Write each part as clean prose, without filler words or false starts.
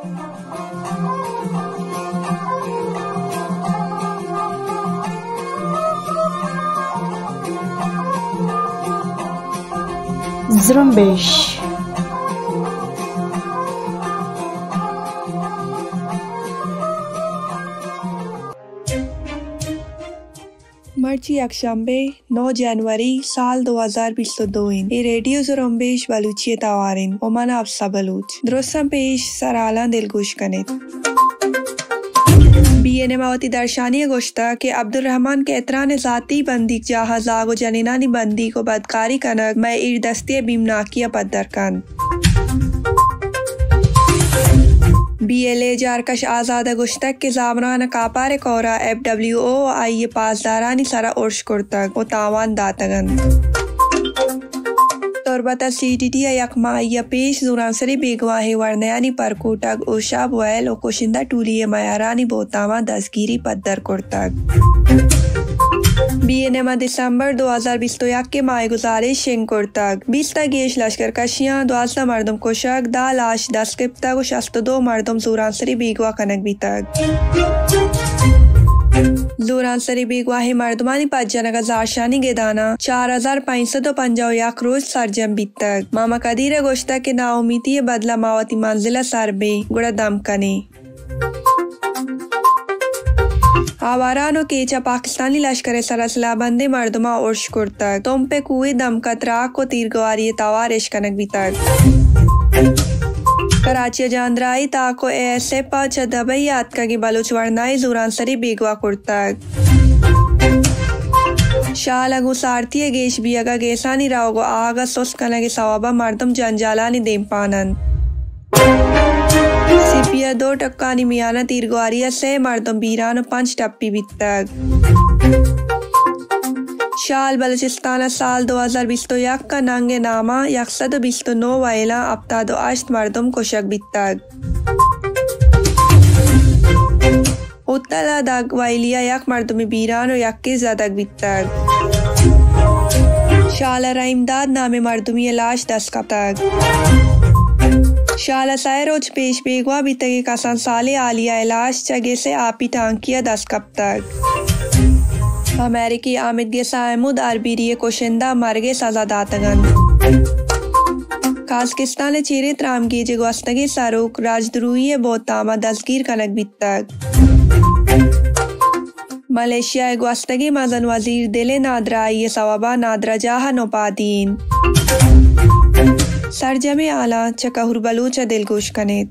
زرنبش. مرچی یکشنبه 9 جنوری سال 2022 این ریڈیو زرنبش بلوچی تاوارین و من افسا بلوچ درستم پیش سرالان دلگوش کنید. BNM آتی درشانی گوشتا کہ عبدالرحمن کے اطران ذاتی بندی جاہا زاگ و جنینانی بندی کو بدکاری کنگ میں ایر دستی بیمناکیہ پدر کن. BLA جارکش آزاد گوشتک کے زامران کاپار کورا FWO آئی پاسدارانی سرا ارش کرتگ و تاوان داتگن. تربتا CTT یک ماہی پیش زورانسری بیگواہی ورنیانی پرکوٹگ او شاب ویل و کشندہ ٹولی میارانی بوتاما دستگیری پدر کرتگ. BNM دسمبر 2021 کے ماہ گزارش شنگ کرتگ 20 گیش لشکر کشیاں 12 مردم کشک 10 لاش دستگرفتگ و 62 مردم زورانسری بیگوا کنگ بیتگ. زورانسری بیگواہی مردمانی پجنگ زارشانی گدانا 4551 روز سرجم بیتگ. ماما قدیر گوشتا کہ نا امیدی بدلا ماوتی منزلہ سر بے گڑا دم کنے. آوارانو کیچا پاکستانی لشکر سرسلہ بندے مردمہ ارش کرتگ تم پہ کوئی دم کتراک و تیرگواری تاوارش کنگ بیتگ. کراچی جاندرائی تاکو ASF پاچا دبئی آتکگی بلوچ ورنائی زورانسری بیگوا کرتگ. شالگو سارتی گیش بیگا گیسانی راوگو آگا سوس کنگی سوابا مردم جنجالانی دیم پانن. سپیا 2 ٹکانی میانہ تیرگواریہ سے مردم بیران و 5 ٹپی بیتگ. شال بلوچستان سال 2021 کا ننگ نامہ 129 وائلہ 78 مردم کشک بیتگ. اتلا دگ وائلیہ یک مردم بیران و 21 زدگ بیتگ. شال رائمداد نام مردمی لاش دستگرفتگ. شال سائے روچ پیش بیگوا بیتگی کسان سالی عالیہ لاش چگے سے آپی ٹانکیہ دستگرفتگ. امریکی آمدگی سائمود عربیری کشندہ مرگے سزا داتگن. کازکستان چیرے ترامگی جگوستگی سروک راجدروئی بوتاما دستگیر کنگ بیتگ. ملیشیا گوستگی مزن وزیر دل نادرائی سوابا نادرہ جاہا نوپادین. سرجم اعلیٰ چکہر بلوچ دلگوش کنید.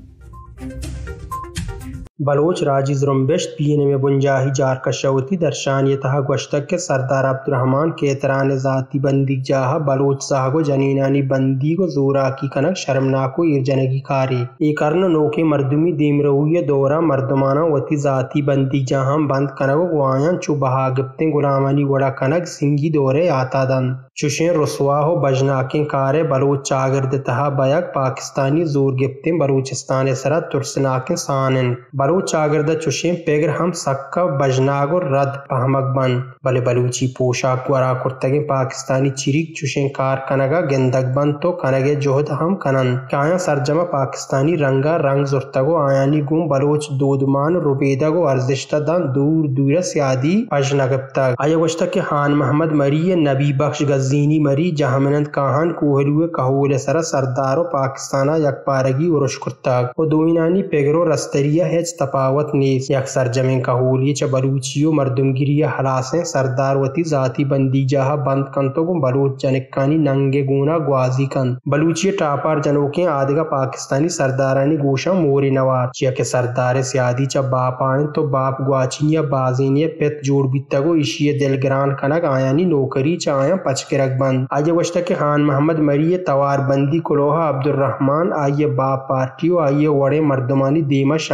بلوچ راجی زرنبش BNM بنجاہی جارکشوتی درشانی تہا گوشتک کے سردار عبدالرحمن کے اعتران ذاتی بندی جاہا بلوچ ساہگو جنینانی بندی کو زورا کی کنک شرمناکو ارجنگی کاری ایکرن نوکے مردمی دیم روی دورا مردمانہ وتی ذاتی بندی جاہاں بند کنگو گوائن چو بہا گپتیں غلامانی وڑا کنک سنگی دورے آتا دن چوشیں رسواہ و بجناکیں کارے بلوچ چاگرد تہا بیک پاکستانی زور گپتیں بلوچستان سرا ترسناکیں سانن بلوچ چاگردہ چوشیں پیگر ہم سکا بجناگ رد پہمک بن بلے بلوچی پوشاک ورا کرتگیں پاکستانی چریک چوشیں کار کنگا گندگ بن تو کنگے جہد ہم کنن کایا سرجمہ پاکستانی رنگا رنگ زرتگو آیانی گون بلوچ دودمان روبیدگو ارزشتہ دن دور دور سیادی پجنگبتگ آیا گوشتا کہ خان محمد مری نبی بخش گزینی مری جہمنند کاہن کوہلوے کہول سرا سردارو پاکستانہ یک پارگی ورش کرتگ و دوینانی پیگرو رستریہ ہیچ تفاوت نیز یک سرجمیں کہولی چا بلوچیو مردمگیری حلاسیں سردار وتی ذاتی بندی جہا بند کنتو گم بلوچ جنکانی ننگے گونا گوازی کن بلوچی ٹاپار جنوکیں آدگا پاکستانی سردارانی گوشا موری نوار چیا کہ سردار سیادی چا باپ آئیں تو باپ گواچینیا بازینیا پیت جوڑ بیتگو اشی دلگران کنگ آیانی نوکری چا آیاں پچکے رکھ بند آجا گوشتا کہ خان محمد مری توار بندی کلوہا عبدالرحمن آئیے باپ پارٹیو آئیے وڑے مردمانی دیما شہمات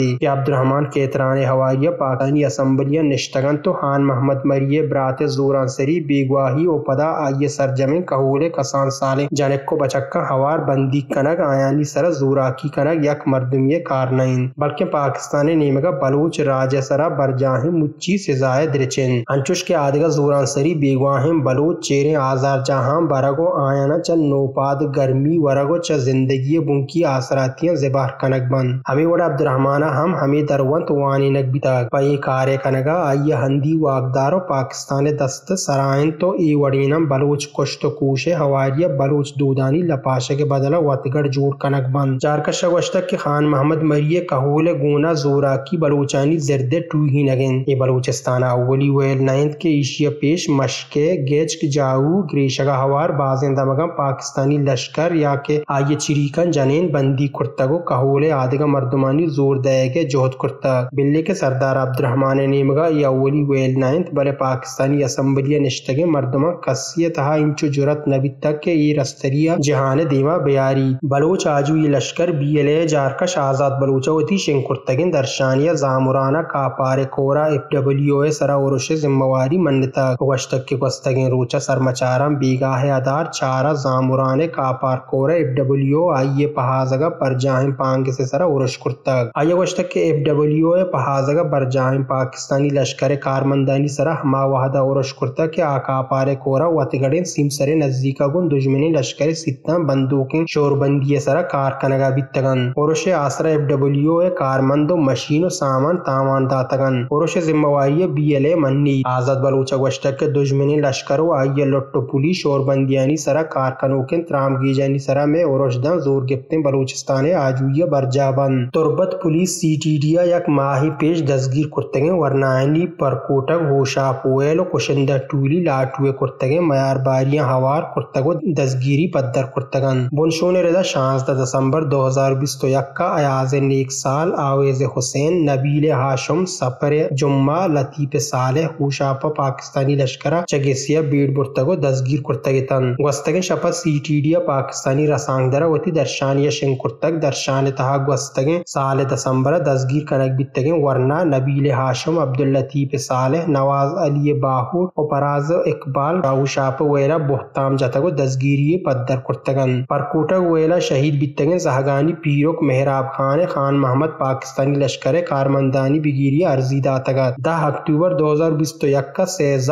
دی کہ عبد الرحمان کیتران حواریہ پاکستانی اسمبلیہ نشتگن تو خان محمد مریے برات زوران سری بیگواہی و پدا آئیے سرجمیں کہولے کسان سالے جانک کو بچکا ہوار بندی کنگ آیانی سر زوراکی کنگ یک مردمی کار نہیں بلکہ پاکستان نیمگا بلوچ راج سرا برجاہیں مچی سزائے درچن انچوش کے آدگا زوران سری بیگواہیں بلوچ چیریں آزار جہاں برگو آیانا چا نوپاد گرمی ورگو چا زندگی بنکی آسراتیاں زبار کنگ بند ہمیں وڑا عبد الرحمانہ ہمیں دروانت وانی نگ بیتا پئی کارے کنگا آئیے ہندی واقدارو پاکستان دست سرائن تو ای وڑینم بلوچ کشت کوشے حواریہ بلوچ دودانی لپاشے کے بدلہ وطگڑ جوڑ کنگ بند جارکشہ گوشتک کہ خان محمد مریے کہول گونا زورا کی بلوچانی زردے ٹوہی نگن یہ بلوچستان اولی ویل نائنت کے ایشیا پیش مشکے گیچک جاؤ گریشگا ہوار بازیں دمگا پاکستانی لشکر یا کہ آئیے چریکن جنین بندی کرتگو کہول آدگا مردمانی زور دے گے جوہد کرتگ بلے کے سردار عبد الرحمان نیمگا یہ اولی ویل نائنت بلے پاکستانی اسمبلیہ نشتگے مردمہ کسیتہا انچو جرت نبی تک کے یہ رستریہ جہان دیما بیاری بلوچ آجو یہ لشکر بی ایل اے جارکش آزاد بلوچہ ہوتی شنکرتگن درشانیہ زامرانا کاپارے کورا ایف ڈبلیو اے سرا ورش ذمواری منتا وشتک کے گستگن روچہ سرمچارم بیگاہ ادار چارہ زامرانے کاپار کورا ایف ڈبلیو آئیے پہازگا برجاہیں پانگ سے سرا ورش کرتگ آئیے وشتک کے ایف ڈبلیو اے پہازگا برجاہیں پاکستانی لشکر کارمندانی سرا ہما وحدہ ورش کرتگ کے آکا پارے کورا وطگڑیں سیم سرے نزدیکا گن دجمنی لشکر ستاں بندوقیں شوربندی سرا کار کنگا بیتگن ورش آسرا ایف ڈبلیو اے کارمند و مشین و سامان تاوان داتگن ورش ذمواری بی ایل اے منی آزاد بلوچہ گوشتک کے دجمنی لشکر و آئیے لٹو پولی شوربندیانی سرا کارکنوکن ترامگی جانی سرا میں ورش دن زور گپتیں بلوچستان آجویہ برجابن تربت پولیس سی ٹی ڈی یک ماہی پیش دستگیر کرتگیں ورنائنی پرکوٹک ہوشا پویل و کشندہ ٹولی لاٹوے کرتگیں میار باریاں ہوار کرتگو دستگیری پدر کرتگن بنشون رضا 16 دسمبر 2021 کا ایاز نیک سال آویز حسین نبیل ہاشم سپر جمعہ لطیف صالح ہوشاپا پاکستانی لشکرہ چگیسیا بیڑ برتگو دستگیر کرتگتن گوستگن شپا سی ٹی ڈی پاکستانی رسانگ درہ وتی درشانیہ شنکرتگ درشان تہا گوستگن سال دسمبر دستگیر کنگ بیتگن ورنہ نبیل ہاشم عبداللطیف صالح نواز علی باہو و پراز اقبال ہوشاپا ویلا بہتام جتگو دستگیری پدر کرتگن پرکوٹک ویلا شہید بیتگن زہگانی پیروک مہراب خان محمد پاکستانی لشکر کارمندانی بگیری عرضی داتگت 10 اکتوبر 2021 کا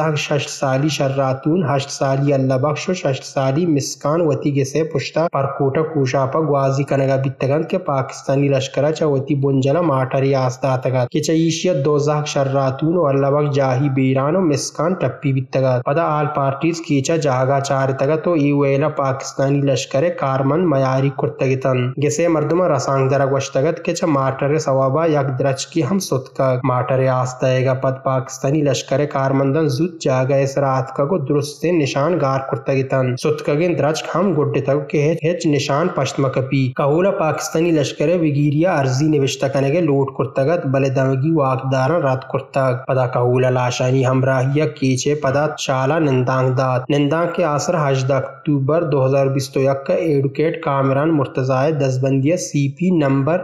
6 سالی شراتون 8 سالی اللہ بخش و 6 سالی مسکان وتی گسے پشتا پرکوٹک ہوشاپا گوازی کنگا بیتگن کے پاکستانی لشکرہ چاوتی بنجلا ماٹری آستاتگت کہ چیشیت 2 شراتون و اللہ بخش جاہی بیران و مسکان ٹپی بیتگت پدا آل پارٹیز کیچا جاگا چارتگت و ای ویلا پاکستانی لشکر کارمند میاری کرتگتن گسے مردمہ رسانگ درہ گوشتگت کہ چا ماٹر سوابا یک درچ کی ہم ستکا ماٹر آستائے گا پد پاکستانی لشکر کارمندن زود جاگا اس رات کا کو درست نشان گار کرتگتن ستکگن درچ ہم گڈ تک کہ ہچ نشان پشت مکپی کہولا پاکستانی لشکر وگیریا عرضی نوشتہ کنگے لوٹ کرتگت بلے دمگی واقدارن رات کرتگ پدا کہولا لاشانی ہمراہیہ کیچے پدا شالا نندانگ دات نندانگ کے آسر 18 اکتوبر 2021 کا ایڈوکیٹ کامران مرتضی دزبندیہ سی پی نمبر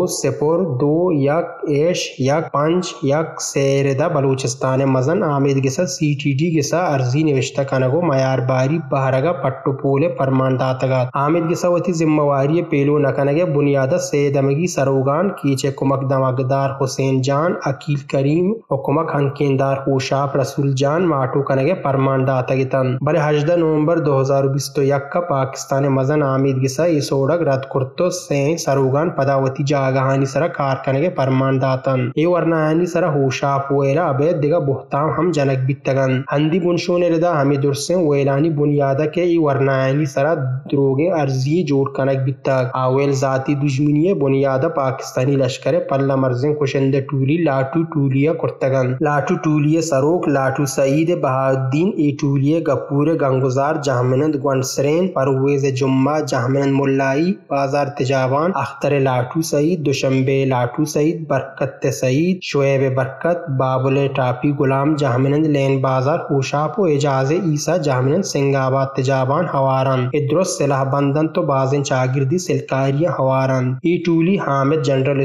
2-0-2-1-5 سیردہ بلوچستان مزن آمید گسا سی ٹی ڈی گسا عرضی نوشتہ کنگو میار باری بہرگا پٹو پولے فرمان داتگات آمید گسا وتی ذمواری پیلو نکنگے بنیادہ سیدمگی سروگان کیچے کمک دماغدار حسین جان عقیل کریم و کمک ہنکیندار ہوشاپ رسول جان ماٹو کنگے فرمان داتگتن بلے 18 نومبر 2021 کا پاکستان مزن آمید گسا یہ سوڑک رد کرتو سین سروگان پداوتی جاگہانی سرا کار کنگے فرمان داتن ای ورنائنی سرا ہوشاپ ویلا ابید دیگا بہتام ہم جنک بیتگن ہندی بنشون ردا ہمیں درسیں ویلانی بنیادہ کے ای ورنائنی سرا دروگے عرضی جوڑ کنک بیتگ آویل ذاتی دجمنی بنیادہ پاکستانی لشکر پلہ مرزن کشند ٹولی لاٹو ٹولیا کرتگن لاٹو ٹولی سروک لاٹو سعید بہاؤدین ای ٹولی گپور گنگزار جہمنند گونسرین پرویز جمعہ جہمنند ملائی بازار تجاوان اختر لاٹو سعید دوشنبے لاٹو سعید برکت سعید شعیب برکت بابل ٹاپی غلام جہمنند لین بازار ہوشاپ و اجاز عیسیٰ جہمنند سنگ آباد تجاوان ہوارن ادرس سلاح بندن تو بازن چاگردی سلکاریہ ہوارن ای ٹولی حامد جنرل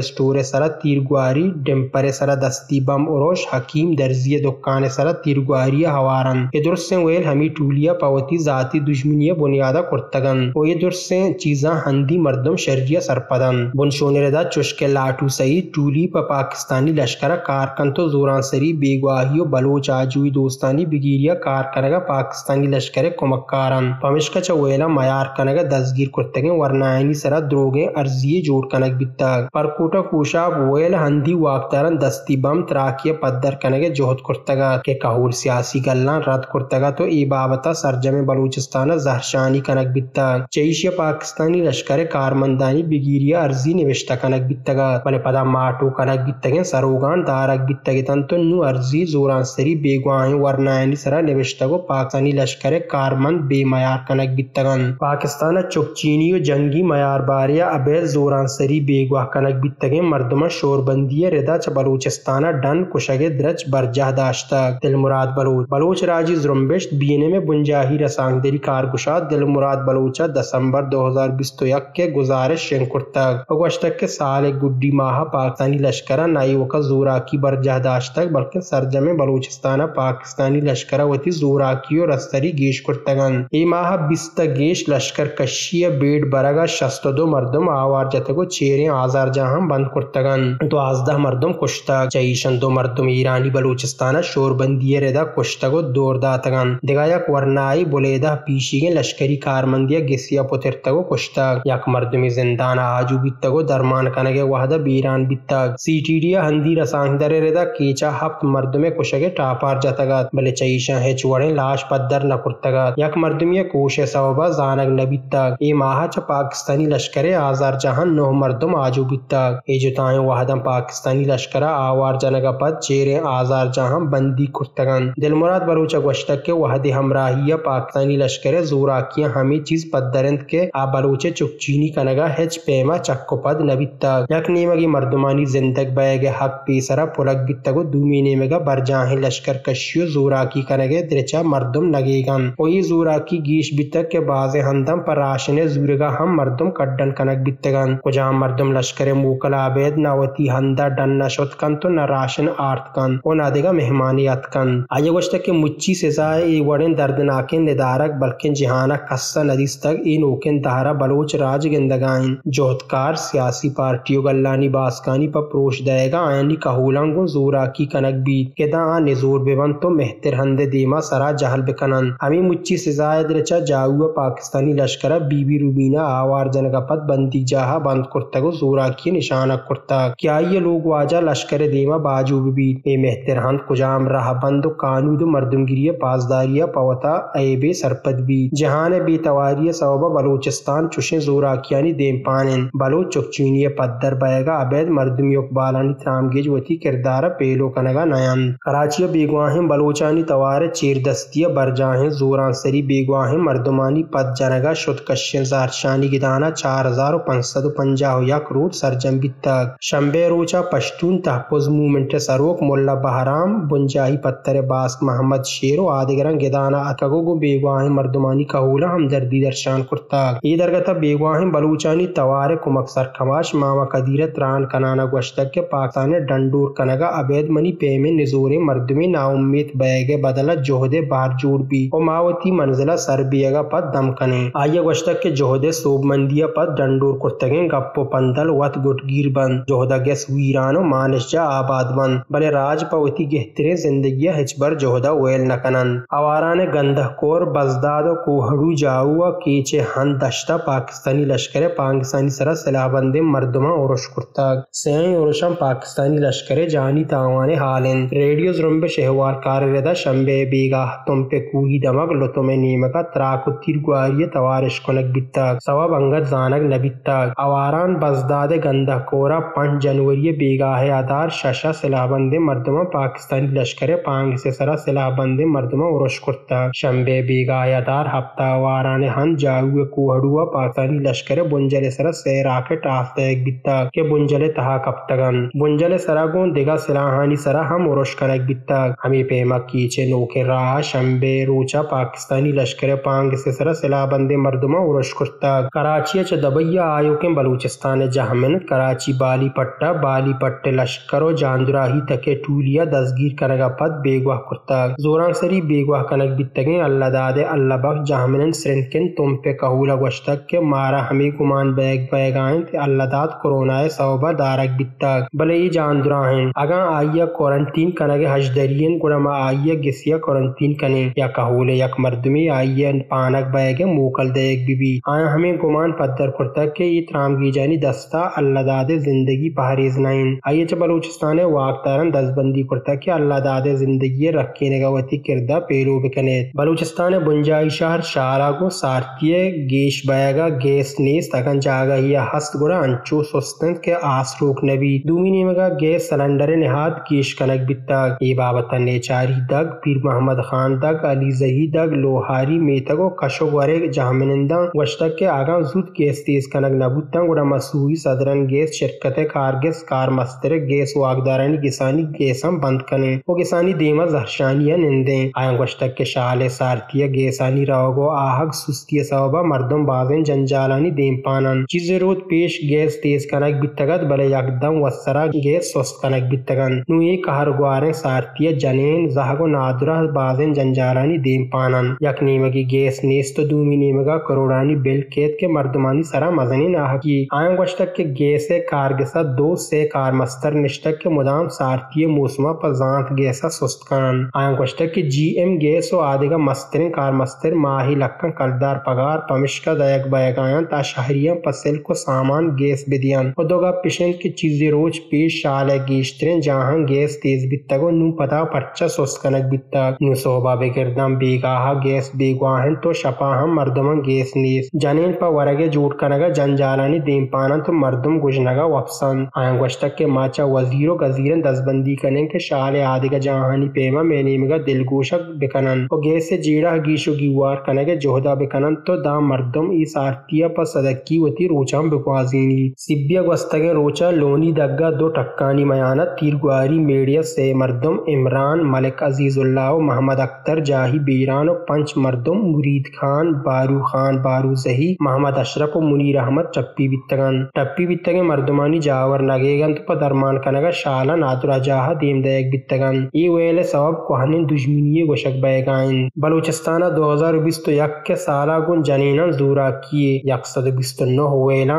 سٹور سرا تیرگواری ڈمپر سرا دستی بم اروش حکیم درزی دکان سرا تیرگواری ہوارن ادرسیں ویل ہمی ٹولیا پاوتی ذاتی دشمنی بنیادہ کرتگن و ادرسیں چیزاں ہندی مردم شرجیہ سرپدن بنشون ردا چشک لاٹو سعید ٹولی پا پاکستانی لشکر کارکن تو زوران سری بیگواہی و بلوچ آجوی دوستانی بگیریا کارکنگا پاکستانی لشکر کمکارن پمشکا چویلا میار کنگا دزگیر کرتگیں ورنائنی سرا دروگیں ارزی جوڑ کنگ بیتاگ پرکوٹا کوشاب ویل ہندی واقتارن دستی بم تراکیہ پدر کنگے جہد کرتگا کہ کہور سیاسی گلان رد کرتگا تو ای بابتا سرجم بلوچستان زہرشانی کنگ بیتاگ چیشیا پاکستانی لشکر کارمندانی بگیریا ارزی نوشتا کنگ بیتگا بلے پدا ماٹو کنگ بیتگیں سروگان دارک بیتگتن تو نو ارزی زوران سری بیگواہیں ورنائنی سرا نوشتگو پاکستانی لشکر کارمند بے میار کنگ بیتگن پاکستان چکچینی و جنگی میار باریا ابیل زوران سری بیگواہ کنگ بیتگیں مردمہ شوربندی ردا چ بلوچستانہ ڈن کشگ درچ برجہ داشتا دل مراد بلوچ راجی زرمبشت بینے میں بنجاہی رسانگ دری کارگشاد دل مراد بلوچہ دسمبر 2021 کے گزارش شنکرتگ اگوشتک کے سال گڈی ماہ پاکستانی لشکرہ نائی وقت زوراکی برجہ داشتگ بلکہ سرجم بلوچستانہ پاکستانی لشکرہ وتی زوراکی و رستری گیش کرتگن ای ماہ 20 گیش لشکر کشی بیڑ برگا 62 مردم آوار جتگو چیریں آزار جہاں بند کرتگن تو 12 مردم کشتگ چیشن 2 مردم ایرانی بلوچستانہ شوربندی ردا کشتگو دور داتگن دگا یک ورنائی بلیدہ پیشیگیں لشکری کارمندیہ گسیا پترتگو کشتگ یک مردمی زندان آجو بیتگو درمان کنگے وحدہ بیران بیتگ سی ٹی ڈی ہندی رسانگ در ردا کیچا 7 مردم کشگے ٹاپار جتگت بلے چیشن ہچ وڑیں لاش پدر نہ کرتگت یک مردمی کوش سوبا زانگ نبیتگ ای ماہ چا پاکستانی لشکر آزار جہاں 9 مردم آجو بیتگ ای جتائیں وحدم پاکستانی لشکرہ آوار جنگا پد چیریں آزار جہاں بندی کرتگن دل مراد بلوچ گوشتک کے وحدی ہمراہیہ پاکستانی لشکر زوراکیاں ہمیں چیز پدرند کے آ بلوچ چکچینی کنگا ہچ پیما چکو پد نبیتگ یک نیمگی مردمانی زندگ بیگ حق پیسرا پلک بیتگو دومی نیمگا برجاہیں لشکر کشیو زوراکی کنگے درچا مردم نگیگن وہی زوراکی گیش بیتگ کے باز ہندم پر راشن زورگا ہم مردم کڈن کنگ بیتگن کجام مردم لشکر موکل آبید ناوتی ہندا ڈن نشت کن تو نہ راشن آرت کن و نہ دیگا مہمانیت کن آئے گوشت کے مچی سزائے ای وڑن دردناکن ندارک بلکن جہانہ قصہ ندیستگ ای نوکن دہرا بلوچ راج گندگائن جوہدکار سیاسی پارٹیو گلانی باسکانی پا پروش دے گا آئینی کہولنگو زوراکی کنگ بیت کہ دا آن نزور بیون تو مہتر ہند دیما سرا جہل بکنن ہمیں مچی سزائے درچا جاؤ پاکستانی لشکرہ بی بی روبینہ آوار جنگا پت بندی جاہا بند کرتگو زوراکی نشانہ کرتا کیا یہ لوگ واجہ لشکر دیما باجو بیت اے مہتر ہند کجام راہ بند و قانود و مردمگیری پاسداریہ پوتا ایبے سرپد بھی جہان بی تواریہ صوبہ بلوچستان چوشیں زوراکیانی دیم پانن بلوچ چکچینی پدر بیگا عبید مردمی اقبالانی ترامگیج وتی کردار پیلو کنگا نیان کراچی بیگواہیں بلوچانی توار چیر دستیہ برجاہیں زوران سری بیگواہیں مردمانی پد جنگا شد کشن زہرشانی گدانا 4551 روز سرجم بیتگ شنبے روچا پشتون تحفظ مومنٹ سروک ملا بہرام بنجاہی پتر باسک محمد شیرو آدگران گدانا اتگو گو بیگواہیں مردمانی کہولا ہمدردی درشان کرتاگ ای درگتا بیگواہیں بلوچانی توار کمک سرکماش ماما قدیر تران کنانا گوشتک کے پاکستان ڈنڈور کنگا عبید منی پیمے نزور مردمی نا امید بیگے بدلا جوہدے بار جوڑ بھی و ماوتی منزلہ سر بیگا پد دم کنے آئیے گوشتک کے جوہدے صوب مندیہ پد ڈنڈور کرتگیں گپو پندل وط گٹ گیر بند جوہدہ گیس ویرانو مانش جا آباد بند بلے راج پوتی گہترے زندگیہ ہچبر جوہدہ ویل نکنن اواران گندہ کور بزداد و کوہڑو جاؤ کیچے ہن دشتا پاکستانی لشکر پاکستانی سرا سلاح بندے مردمہ اورش کرتاگ سین اورشم پاکستانی لشکر جانی تاوانے حالن ریڈیو زرمب شہوار کار ردا شنبے بیگا تم پہ کوہی دمگ لطم نیمکا تراکو تیرگواری توارش کنک بیتاگ سوا بنگت زانگ نبیتاگ اواران بزداد گندہ کورا 5 جنوری بیگاہ ادار ششا سلاح بندے مردمہ پاکستانی لشکر پانگ سے سرا سلاح بندے مردمہ اورش کرتاگ شنبے بیگاہ ادار ہفتہ اواران ہن جاؤ کوہڑوا پاکستانی لشکر بنجل سرا سیراکٹ آفتگ بیتاگ کہ بنجل تہا کپتگن بنجل سرا گون دیگا سلاحانی سرا ہم اورش کنک بیتاگ ہمیں پیما کیچے نوکے راہ شنبے روچا پاکستانی لشکر پانگ سے سرا سلاح بندے مردمہ اورش کرتاگ کراچی چ دبیا آیو کے بلوچستان جہمن کراچی کراچی بالی پٹّ لشکر و جاندراہی تک ٹولیا دستگیر کنگا پد بیگواہ کرتا زوران سری بیگواہ کنگ بیتگیں اللہ داد اللہ بخش جہمنن سرنکن تم پہ کہولا گوشتک کے مارا ہمیں گمان بیگائیں تے اللہ داد کرونا صوبہ دارک بیتا بلے یہ جاندراہن اگاں آئیا کوارنٹین کنگ حجدرین گڑما آئیا گسیا کوارنٹین کنے یا کہولے یک مردمی آئیا پانک بیگ موکل دیگ بی آیا ہمیں گمان پدر کرتا کہ یہ ترامگی جانی دستا اللہ داد زندگی پہریز نائن آئیے چ بلوچستان واقتارن دستبندی کرتا کہ اللہ داد زندگی رکھے نگوتی کردہ پیرو بکنے بلوچستان بنجائی شہر شارا کو سارتی گیش بیگا گیس نیست اگن جاگا یا ہست گڑا انچو سستند کے آس روک نبی دومی نیمگا گیس سلنڈر نہاد گیش کنک بیتا ای بابتا نیچاری دگ پیر محمد خان دگ علی زہی دگ لوہاری میتگو کشو گورے جہمنندہ وشتک کے آگاں زود گیس تیز کنک نبوتا گڑا مسوحی صدرن گیس شرکت کارگس کار مستر گیس واگدارانی گسانی گیسم بند کنے وہ گسانی دیما زہرشانیہ نندیں آئیں وشتک کے شال سارتیہ گیسانی راوگو آہگ سستی صوبہ مردم بازن جنجالانی دیم پانن چیز رود پیش گیس تیز کنک بیتگت بلے یکدم وسرا گیس سست کنک بیتگن نوئی کہر گوارن سارتیہ جنین زہگو نادرہ بازن جنجالانی دیم پانن یک نیمگی گیس نیست دومی نیمگا کروڑانی بل کیت کے مردمانی سرا مزنین آہگی آئیں وشتک کے گیس کارگسا دو سے کار مستر نشتک کے مدام سارتیہ موسمہ پر زانت گیسا سست کنن آئیں وشتک کے جی ایم گیس و آدھگا مسترین کار مستر ماہی لکن کلدار پگار پمشکا دیگ بیگایاں تا شہریاں پسل کو سامان گیس بدیاں و دوگا پیشن کی چیزی روچ پیش شالے گیشترین جہاں گیس تیز بیتگو نو پتا پرچا سست کنک بیتا نو صوبہ بگردم بیگاہا گیس بیگواہن تو شپا ہم مردمان گیس نیس جنین پا ورگے جوٹ کنگا جنجالانی دیم پانا تو مردم گجنگا وپسن آئیں گوشتک کے ماچا وزیر و گزیرن دستبندی کنن کے شالے آدھگا جہانی پیما مینیمگا دلگوشک بکنن و گیس جیڑا گیشو گیوار کنگے جوہدہ بکنن تو دا مردم ای سارتیا پا صدقی وطی روچان بکوازینی سبیا گوستگیں روچا لونی دگا دو ٹکانی میانت تیرگواری میڈیا سے مردم عمران ملک عزیز اللہ و محمد اختر جاہی بیران و پنچ مردم مرید خان بارو زہی محمد اشرف و منیر احمد ٹپی بیتگن مردمانی جاور نگیگن تو پا درمان کنگا شالا نادرہ جاہا دیم دیگ بیتگن ای ویل سبب کوہنین دشمنی گوشک بیگائن بلوچستانہ 2021 کے سالہ گن جنینان زورا کیے 129 ویلان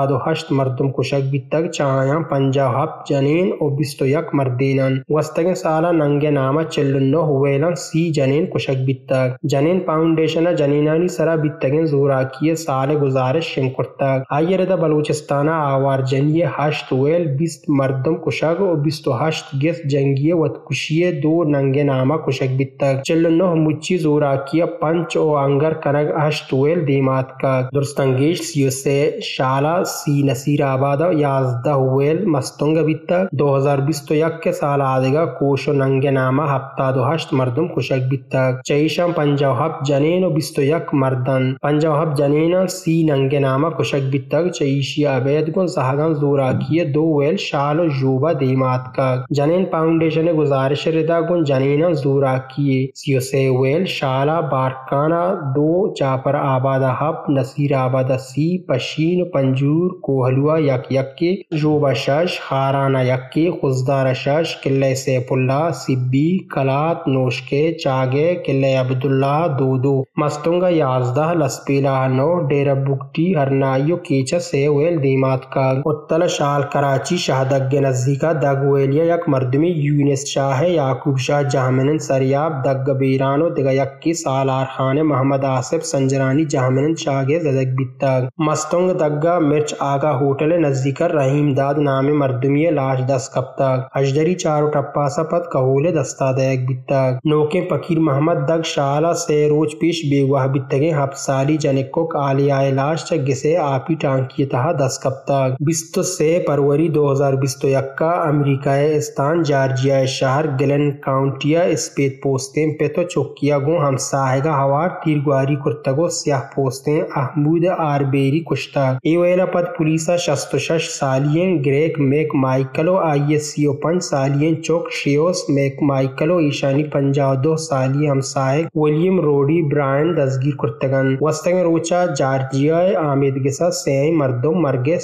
78 مردم کشک بیتگ چاہیاں 57 جنین و 21 مردینان وستگن سالہ ننگے نامہ 49 ویلان 30 جنین کشک بیتگ جنین فاؤنڈیشن جنینانی سرا بیتگن زورا کیے سال گزارش شنکرتگ آئیے ردا بلوچستانہ آوار جنیے 8 ویل 20 مردم کشک و 28 گس جنگیے وطکشیے 2 ننگے نامہ کشک بیتگ 49 مچی زورا کیا 5 و انگر کنگ 8 ویل دیمات کا درستنگیش 33 شالہ سی نصیر آباد 11 ویل مستنگ بیتگ 2021 کے سال آدھگا کوش و ننگے نامہ 78 مردم کشک بیتگ چیشم 57 جنین و 21 مردن 57 جنین 30 ننگے نامہ کشک بیتگ چیشی عبید گن سہگن زورا کیے 2 ویل شال و جوبہ دیمات کا جنین فاؤنڈیشن گزارش ردا گن جنین زورا کیے 33 ویل شالہ بارکانہ 2 چاپر آباد ہب نصیر آباد سی پشین پنجور کوہلوا یک جوبہ شش خارانہ یکی خزدار شش قلعہ سیف اللہ سبی کلات نوشکے چاگے قلعہ عبداللہ 2 مستنگا 11 لسپیلہ 9 ڈیرہ بکٹی ہرنائیو کیچہ 6 ویل دیمات کا اتل شال کراچی شہدگ نزدیکا دگ ویلیا یک مردمی یونس شاہ یعقوب شاہ جہمنن سریاب دگ بیرانو دگا یکی سالار خان محمد آصف سنجرانی جہمنن شاگے زدگ بیتگ مستنگ دگا مرچ آگا ہوٹل نزدیک رحیم داد نام مردمی لاش 10 کپتگ اجدری چارو ٹپاسا پت کہول دستا دیگ بیتگ نوکے پکیر محمد دگ شالہ سے روچ پیش بیگواہ بیتگیں 7 سالی جنکو کالی آئے لاش چا گسے آپی ٹانکی تہا 10 کپتگ 23 فروری 2021 کا امریکہ استان جارجیا شہر گلن کاؤنٹیا اسپیت پوستیں پیتو چوکیا گو ہم ساہگا ہوار تیرگواری کرتگو سیاہ پوستیں احمود آربیری کشتا ایویلا پد پولیسا 66 سالین گریک میک مائیکلو آئیے 35 سالین چوک شیوس میک مائیکلو ایشانی 52 سالی ہم ساہگ ولیم روڈی برائن دستگیر کرتگن وستگن روچا جارجیا آمید گسا 3 مردم مرگے سزادار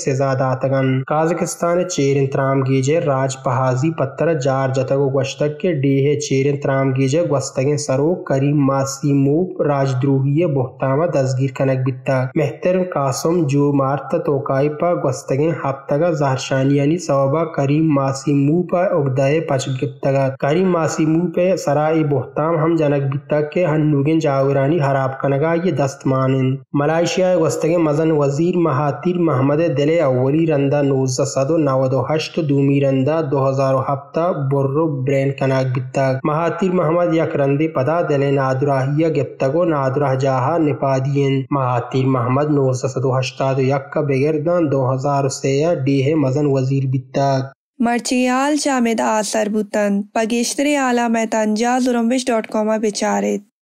داتگن قازقستان چیرن ترام گیجے راج پہازی پتر جار جتگو گوشتک کے ڈیہ چیرن ترام گیجے گوستگن سرو کریم ماسیموب راج دروہی بہتامہ دزگیر کنک بیتا محترم قاسم جو مارت توکائی پا گوستگن ہفتگا زہرشانیانی سوابا کریم ماسیموب اگدائے پچ گپتگا کریم ماسیموب سرائی بہتام ہم جنک بیتا کے ہنوگن جاورانی حراب کنگا یہ دست مانند ملائیشیا گوستگن مزن وزیر مہاتیر محمد دل اولی رندہ 1998 دومی رندہ 2007 برو برین کناک بیتا مہاتیر محمد یک رندی پدا دل نادراہیہ گپتگو نادرہ جاہا نپادین مہاتیر محمد 1981 کا بگردان 2003 ڈیہ مزن وزیر بیتا مرچیال چامد آثر بوتن پگیشتر اعلی میتان جا زرمبش.com بچارت